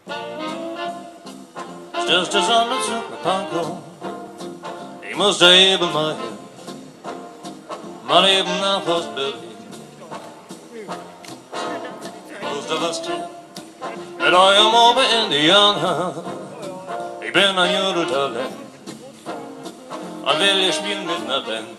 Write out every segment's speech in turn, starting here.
Just as on the super panko, he must able my head, not even now possibility. Most of us can, but I am over Indiana. Ich bin ein Judo-Talent, und will ich spielen mit einer Band.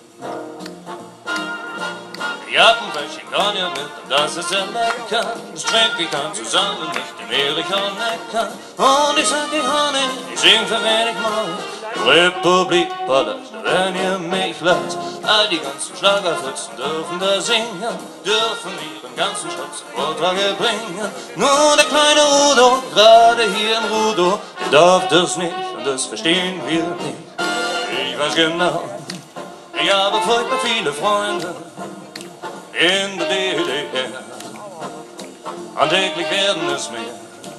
Ich hab ein Fläschchen Cognac mit, und das ist sehr lecker. Das trinke ich dann zusammen mit dem Erich Honecker. Und ich sag dir, Honey, ich sing für wen ich mag. Republik Palast, wenn ihr mich lasst. All die ganzen Schlagerfritzen dürfen da singen, dürfen ihren ganzen Schatz zum Vortrage bringen. Nur der kleine Udo, gerade hier in Rudo, der darf das nicht, und das verstehen wir nicht. Ich weiß genau, ich habe furchtbar viele Freunde in der DDR, und täglich werden es mehr.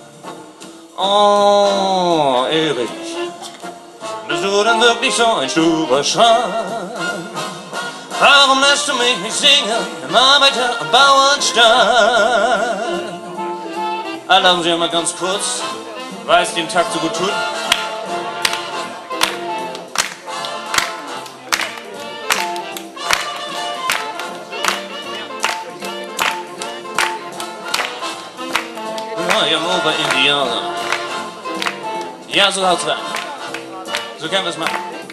Oh, Erich, bist du denn wirklich so ein sturer Schwan? Warum lässt du mich nicht singen im Arbeiter- und Bauernstand? Erlauben Sie mal ganz kurz, weil es den Takt so gut tut. Ja, Ober Indianer. Ja, so laut sein. So können wir es machen.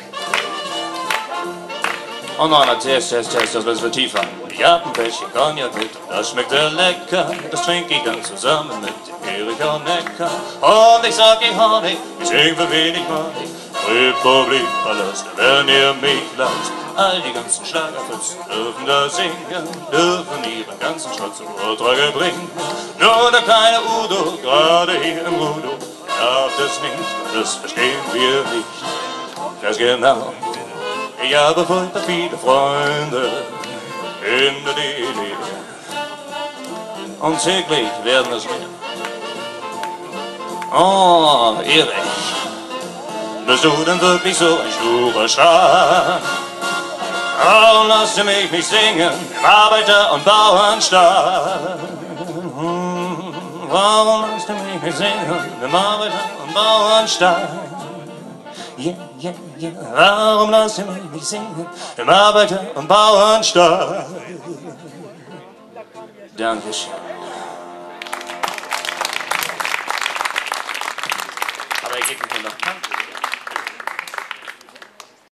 Oh nein, Test, das wird tiefer. Ich hab ein Fläschchen Cognac mit, das schmeckt sehr lecker. Das trinke ich dann zusammen mit dem Erich Honecker. Und ich sag ihr, Honey, ich sing für wen ich mag. Republik Palast, wenn ihr mich lasst. All die ganzen Schlagerfritzen dürfen da singen, dürfen ihren ganzen Schatz zum Vortrage bringen. Nur der kleine Udo, gerade hier im Rudo, darf das nicht, und das verstehen wir nicht. Das genau, ich habe furchtbar viele Freunde in der DDR, und täglich werden es mehr. Oh, Erich, bist du denn wirklich so ein sturer Schwan? Warum lasst ihr mich nicht singen im Arbeiter- und Bauernstand? Warum lasst ihr mich nicht singen im Arbeiter- und Bauernstand? Yeah, yeah, yeah. Warum lasst ihr mich nicht singen im Arbeiter- und Bauernstand? Dankeschön.